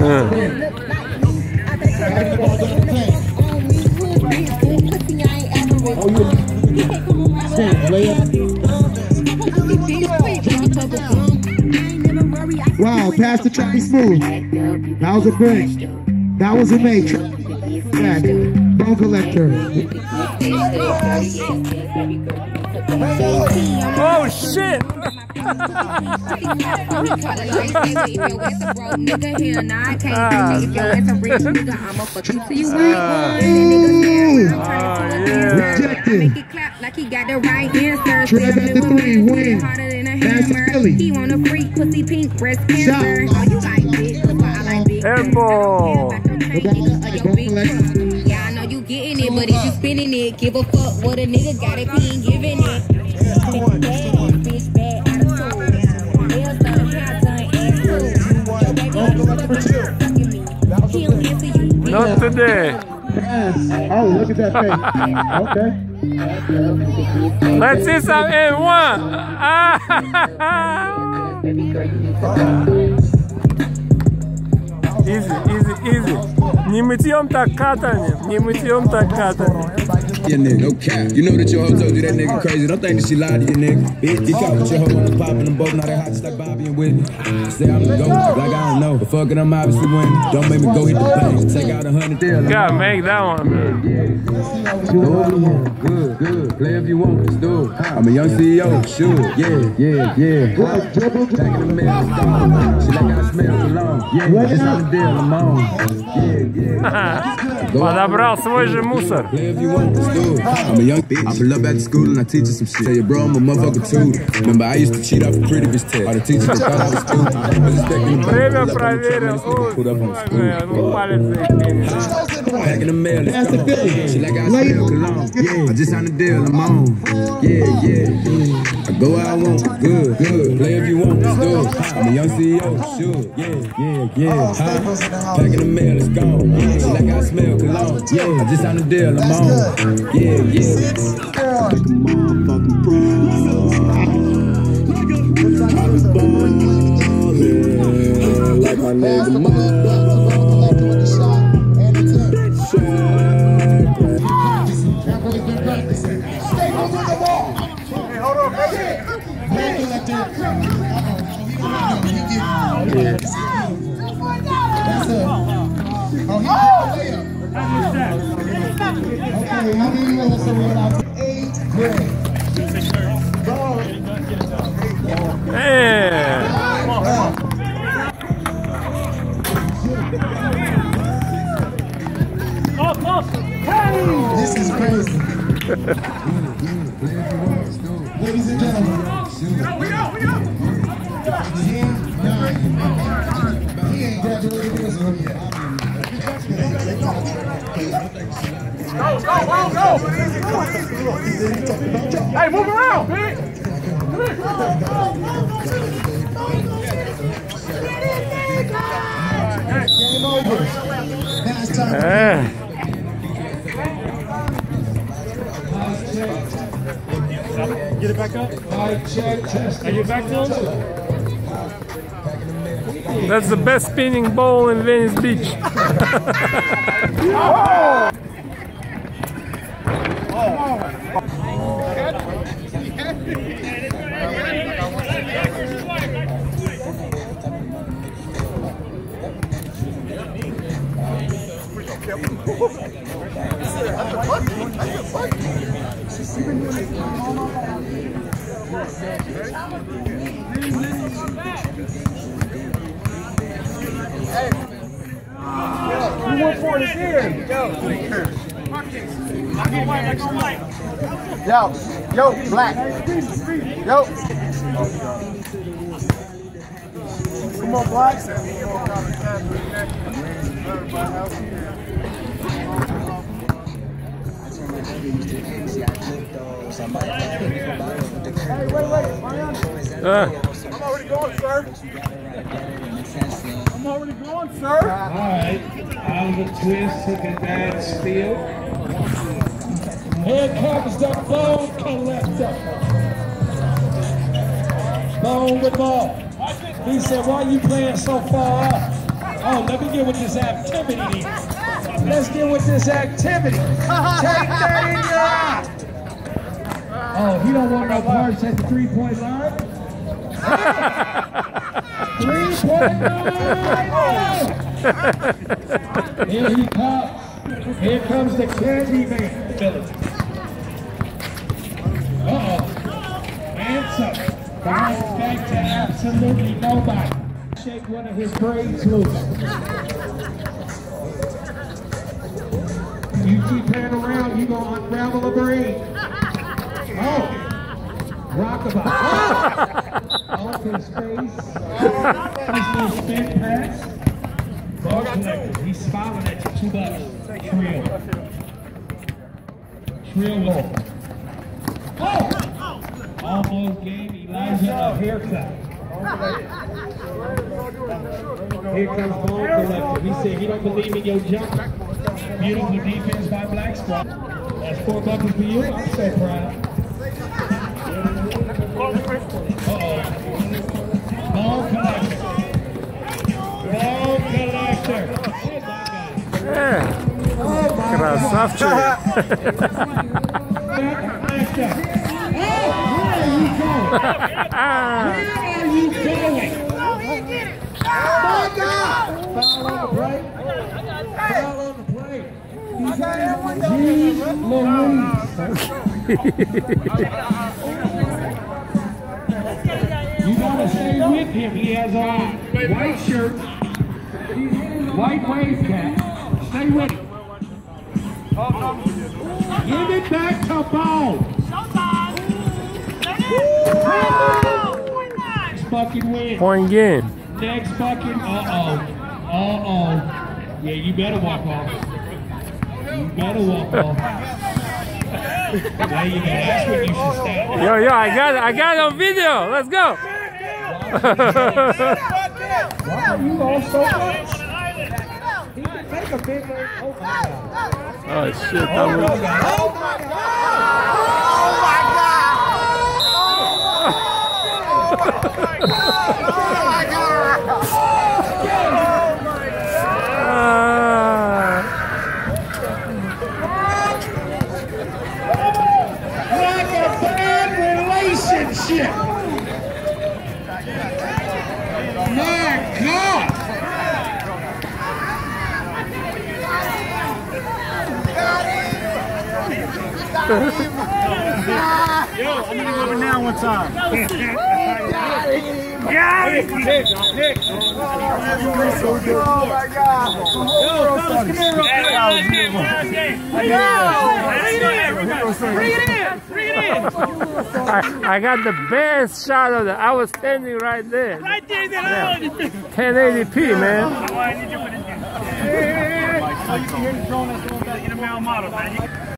Wow, pass the track smooth. That was a break. That was a make. Bone Collector. Oh shit! Rejected. Trev at the 3, win. That's Philly. He want a freak, pussy pink, breast cancer. Oh, you like it? I like it. Airball. Yeah, I know you getting it, but if you spinning it, give a fuck what a nigga got if he ain't giving it. Bitch bad, out of school. Nails done, hair done, and cool. He don't answer you. Not today. Yes. Oh, look at that face. Okay. Let's see some M1. Easy, easy, easy. Не мытьем так катанием, не мытьем так катанием. Yeah, nigga, no cap. You know that your hoe told you that nigga crazy. Don't think that she lied to you, nigga. Bitch, get caught with your hoe on the pop and them both. Now they hot just like Bobby and Whitney. Say I'm the GOAT, like I don't know. But fuck it, I'm obviously winning. Don't make me go hit the bank. Take out 100 deals. Gotta make that one, man. Good, good. Play if you want, let's do it. I'm a young CEO, sure. Yeah. Taking the mail, she like I smell cologne. Yeah, just on the deal, I'm on. Yeah. Подобрал свой же мусор. Play if you want, let's do it. I'm a young bitch. I pull up at the school and I teach you some shit. Tell your bro I'm a motherfucker too. Remember I used to cheat off a pretty bitch test. All the teachers thought I was stupid. Время проверил. Packing the mail, that's the Philly. She like I smell cologne. Yeah, I just signed the deal, I'm on. Yeah. I go where I want, good. Play if you want, let's do it. I'm a young CEO, sure. Yeah. Packing the mail, let's go. She like I smell cologne. Yeah, I just signed the deal, I'm on. Yeah. Like a motherfucking pro. Like my nigga Mo. This is crazy. Ladies and gentlemen, we go. He ain't graduated this one yet. Go. Hey, move around, man. Game over. Last time. Get it back up. Are you back to him? That's the best spinning ball in Venice Beach. Yo, black. Yo. Come on, black. Hey, wait. I'm already going, sir. All right. Oliver Twist took a dance field. Here comes the Bone Collector. Bone with ball. He said, why you playing so far up? Oh, let me get with this activity. Let's get with this activity. Take that in your eye. Oh, he don't want no parts at the 3-point line. 3-point line. Here he comes. Here comes the candy man. Uh-oh. Answer. Bounce back to absolutely nobody. Shake one of his braids loose. You keep playing around, you gonna unravel a braid. Oh, rockabye. Off his face. His little spin pass. Ball collector, he's smiling at you. $2. Trill low. Oh! Almost gave Elijah a haircut. Here comes Ball Collector. He said he don't believe in your jump. Beautiful defense by Black Squad. That's $4 for you. I'm so proud. Uh-oh. Ball Collector. Ball Collector. Красавчик. Where are you going? My God! Foul on the plate. Foul on the plate. Louise. You gotta stay with him. He has on white shirt, white wave cap. Stay with him. Give it back to Ball. Next fucking win. Point game. Next fucking, uh-oh. Yeah, you better walk off. You better walk off. There you go. That's when you should stand. Yo, I got it on video. Let's go. Why are you all so much? He can make a big one. Oh, my God. Oh, shit. Oh, my God. Oh, my Like a bad relationship. My God. Yo, I'm gonna go over now one time. Got it. Nick. Oh my God. Yo, fellas, come here real quick. Bring it in. I got the best shot of it. I was standing right there. Right there, Yeah. 1080p, man. Oh, you can hear the drone that's going back in the mail model, man.